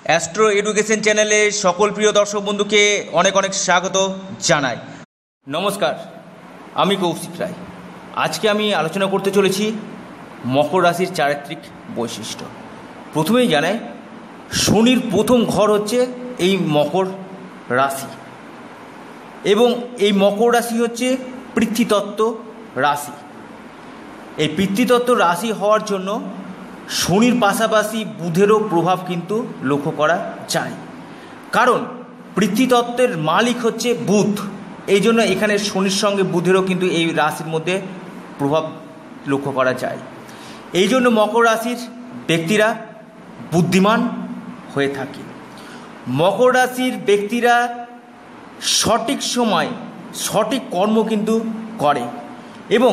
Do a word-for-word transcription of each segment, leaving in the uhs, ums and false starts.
Astro education চ্যানেলে সকল প্রিয় দর্শক বন্ধুকে অনেক অনেক স্বাগত জানাই। নমস্কার, আমি কৌশিক রায়। আজকে আমি আলোচনা করতে চলেছি মকর রাশির চারিত্রিক বৈশিষ্ট্য। প্রথমেই জানাই, শনির প্রথম ঘর হচ্ছে এই মকর রাশি, এবং এই মকর রাশি হচ্ছে পৃথ্বীতত্ত্ব রাশি। এই পৃথ্বীতত্ত্ব রাশি হওয়ার জন্য শনির পাশাপাশি বুধেরও প্রভাব কিন্তু লক্ষ্য করা যায়, কারণ পৃথ্বীতত্ত্বের মালিক হচ্ছে বুধ। এই জন্য এখানে শনির সঙ্গে বুধেরও কিন্তু এই রাশির মধ্যে প্রভাব লক্ষ্য করা যায়। এই জন্য মকর রাশির ব্যক্তিরা বুদ্ধিমান হয়ে থাকে। মকর রাশির ব্যক্তিরা সঠিক সময় সঠিক কর্ম কিন্তু করে, এবং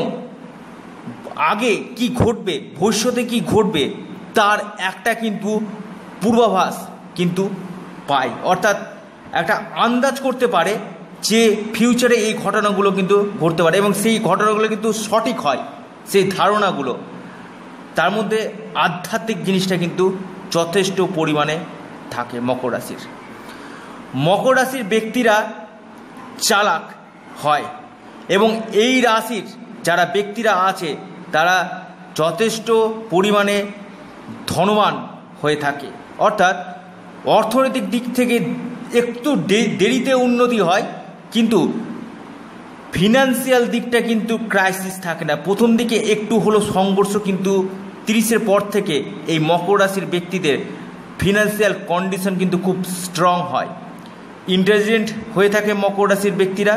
আগে কি ঘটবে, ভবিষ্যতে কি ঘটবে তার একটা কিন্তু পূর্বাভাস কিন্তু পায়, অর্থাৎ একটা আন্দাজ করতে পারে যে ফিউচারে এই ঘটনাগুলো কিন্তু ঘটতে পারে, এবং সেই ঘটনাগুলো কিন্তু সঠিক হয়। সেই ধারণাগুলো, তার মধ্যে আধ্যাত্মিক জিনিসটা কিন্তু যথেষ্ট পরিমাণে থাকে মকর রাশির। মকর রাশির ব্যক্তিরা চালাক হয়, এবং এই রাশির যারা ব্যক্তিরা আছে তারা যথেষ্ট পরিমাণে ধনবান হয়ে থাকে, অর্থাৎ অর্থনৈতিক দিক থেকে একটু দেরিতে উন্নতি হয়, কিন্তু ফিনান্সিয়াল দিকটা কিন্তু ক্রাইসিস থাকে না। প্রথম দিকে একটু হলো সংঘর্ষ, কিন্তু তিরিশের পর থেকে এই মকর রাশির ব্যক্তিদের ফিনান্সিয়াল কন্ডিশন কিন্তু খুব স্ট্রং হয়। ইন্টেলিজেন্ট হয়ে থাকে মকর রাশির ব্যক্তিরা,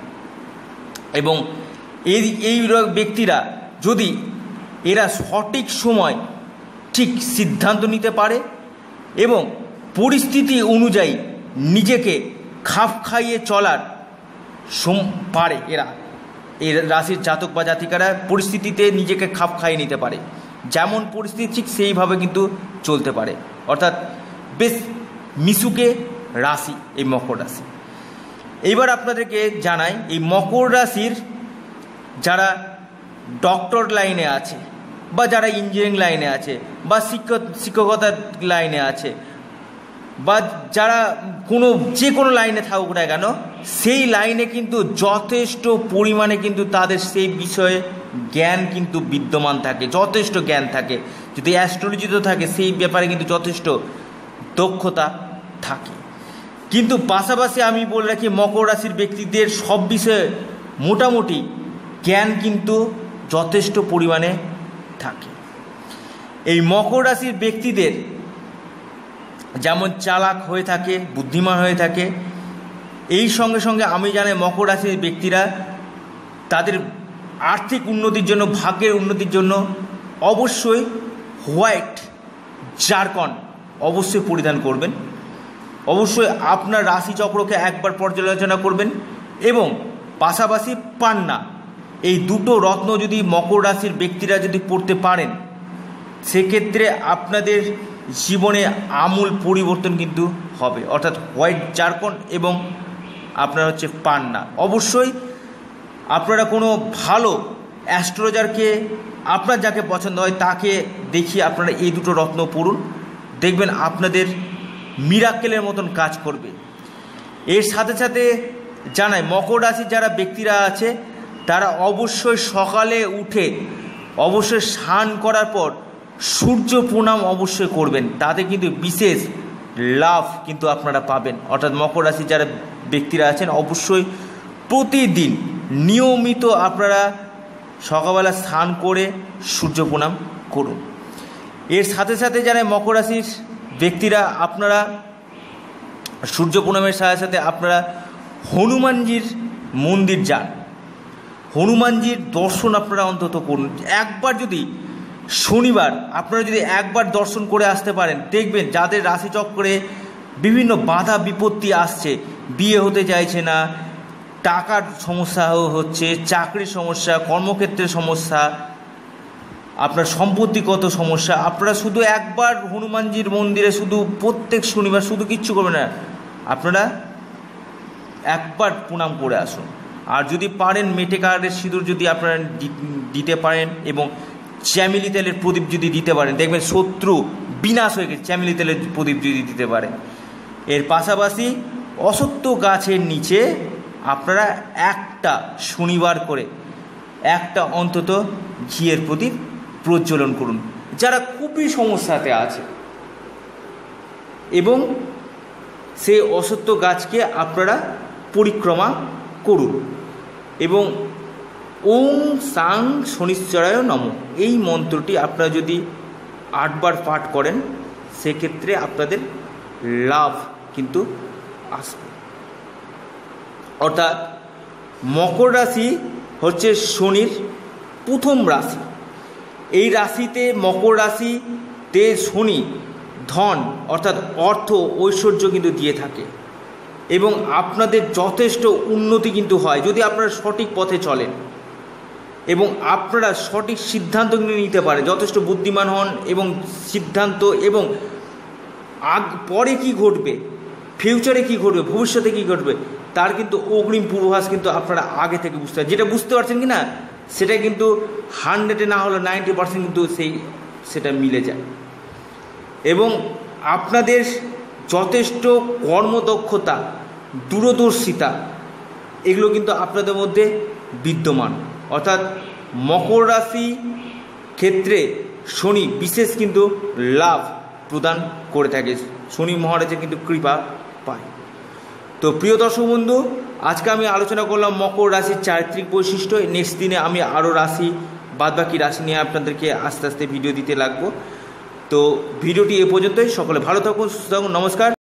এবং এই এই ব্যক্তিরা যদি এরা সঠিক সময় ঠিক সিদ্ধান্ত নিতে পারে এবং পরিস্থিতি অনুযায়ী নিজেকে খাপ খাইয়ে চলার পারে, এরা এই রাশির জাতক বা জাতিকারা পরিস্থিতিতে নিজেকে খাপ খাইয়ে নিতে পারে। যেমন পরিস্থিতি ঠিক সেইভাবে কিন্তু চলতে পারে, অর্থাৎ বেশ মিশুকে রাশি এই মকর রাশি। এইবার আপনাদেরকে জানাই, এই মকর রাশির যারা ডক্টর লাইনে আছে, বা যারা ইঞ্জিনিয়ারিং লাইনে আছে, বা শিক্ষক শিক্ষকতার লাইনে আছে, বা যারা কোনো যে কোনো লাইনে থাকুক না কেন, সেই লাইনে কিন্তু যথেষ্ট পরিমাণে কিন্তু তাদের সেই বিষয়ে জ্ঞান কিন্তু বিদ্যমান থাকে, যথেষ্ট জ্ঞান থাকে। যদি অ্যাস্ট্রোলজিতে থাকে সেই ব্যাপারে কিন্তু যথেষ্ট দক্ষতা থাকে। কিন্তু পাশাপাশি আমি বলে রাখি, মকর রাশির ব্যক্তিদের সব বিষয়ে মোটামুটি জ্ঞান কিন্তু যথেষ্ট পরিমাণে থাকে। এই মকর রাশির ব্যক্তিদের যেমন চালাক হয়ে থাকে, বুদ্ধিমান হয়ে থাকে, এই সঙ্গে সঙ্গে আমি জানি মকর রাশির ব্যক্তিরা তাদের আর্থিক উন্নতির জন্য, ভাগ্যের উন্নতির জন্য অবশ্যই হোয়াইট জারকন অবশ্যই পরিধান করবেন। অবশ্যই আপনার রাশিচক্রকে একবার পর্যালোচনা করবেন, এবং পাশাপাশি পান্না, এই দুটো রত্ন যদি মকর রাশির ব্যক্তিরা যদি পড়তে পারেন, সেক্ষেত্রে আপনাদের জীবনে আমূল পরিবর্তন কিন্তু হবে, অর্থাৎ হোয়াইট জারকন এবং আপনার হচ্ছে পান্না। অবশ্যই আপনারা কোনো ভালো অ্যাস্ট্রোলজারকে, আপনার যাকে পছন্দ হয় তাকে দেখিয়ে আপনারা এই দুটো রত্ন পড়ুন, দেখবেন আপনাদের মিরাকেলের মতন কাজ করবে। এর সাথে সাথে জানাই, মকর রাশির যারা ব্যক্তিরা আছে তারা অবশ্যই সকালে উঠে অবশ্যই স্নান করার পর সূর্য প্রণাম অবশ্যই করবেন, তাতে কিন্তু বিশেষ লাভ কিন্তু আপনারা পাবেন। অর্থাৎ মকর রাশির যারা ব্যক্তিরা আছেন অবশ্যই প্রতিদিন নিয়মিত আপনারা সকালবেলা স্নান করে সূর্য প্রণাম করুন। এর সাথে সাথে যারা মকর রাশির ব্যক্তিরা আপনারা সূর্য প্রণামের সাথে সাথে আপনারা হনুমানজির মন্দির যান, হনুমানজির দর্শন আপনারা অন্তত করুন। একবার যদি শনিবার আপনারা যদি একবার দর্শন করে আসতে পারেন, দেখবেন যাদের রাশিচক্রে বিভিন্ন বাধা বিপত্তি আসছে, বিয়ে হতে চাইছে না, টাকার সমস্যা হচ্ছে, চাকরির সমস্যা, কর্মক্ষেত্রের সমস্যা, আপনার সম্পত্তিগত সমস্যা, আপনারা শুধু একবার হনুমানজির মন্দিরে শুধু প্রত্যেক শনিবার শুধু কিচ্ছু করবেন না, আপনারা একবার প্রণাম করে আসুন। আর যদি পারেন মেটে কার্ডের সিঁদুর যদি আপনারা দিতে পারেন এবং চ্যামেলি তেলের প্রদীপ যদি দিতে পারেন, দেখবেন শত্রু বিনাশ হয়ে গেছে। চ্যামেলি তেলের প্রদীপ যদি দিতে পারেন। এর পাশাপাশি অশ্বত্থ গাছের নিচে আপনারা একটা শনিবার করে একটা অন্তত ঘিয়ের প্রদীপ প্রজ্বলন করুন, যারা খুবই সমস্যাতে আছে, এবং সেই অশ্বত্থ গাছকে আপনারা পরিক্রমা করুন। এবং ওং সাং শনিশ্চরায় নমঃ এই মন্ত্রটি আপনারা যদি আটবার পাঠ করেন, সেক্ষেত্রে আপনাদের লাভ কিন্তু আসবে। অর্থাৎ মকর রাশি হচ্ছে শনির প্রথম রাশি। এই রাশিতে, মকর রাশিতে শনি ধন অর্থাৎ অর্থ ঐশ্বর্য কিন্তু দিয়ে থাকে, এবং আপনাদের যথেষ্ট উন্নতি কিন্তু হয় যদি আপনারা সঠিক পথে চলেন এবং আপনারা সঠিক সিদ্ধান্ত কিন্তু নিতে পারেন, যথেষ্ট বুদ্ধিমান হন এবং সিদ্ধান্ত, এবং আগ পরে কি ঘটবে, ফিউচারে কি ঘটবে, ভবিষ্যতে কি ঘটবে, তার কিন্তু অগ্রিম পূর্বাভাস কিন্তু আপনারা আগে থেকে বুঝতে পারেন। যেটা বুঝতে পারছেন কি না, সেটা কিন্তু হান্ড্রেডে না হলে নাইনটি পার্সেন্ট কিন্তু সেই সেটা মিলে যায়। এবং আপনাদের যথেষ্ট কর্মদক্ষতা, দূরদর্শিতা, এগুলো কিন্তু আপনাদের মধ্যে বিদ্যমান। অর্থাৎ মকর রাশি ক্ষেত্রে শনি বিশেষ কিন্তু লাভ প্রদান করে থাকে, শনি মহারাজের কিন্তু কৃপা পায়। তো প্রিয় দর্শক বন্ধু, আজকে আমি আলোচনা করলাম মকর রাশির চারিত্রিক বৈশিষ্ট্য। নেক্সট দিনে আমি আরও রাশি, বাদবাকি রাশি নিয়ে আপনাদেরকে আস্তে আস্তে ভিডিও দিতে লাগবো। তো ভিডিওটি এ পর্যন্তই। সকলে ভালো থাকুন, সুস্থ থাকুন, নমস্কার।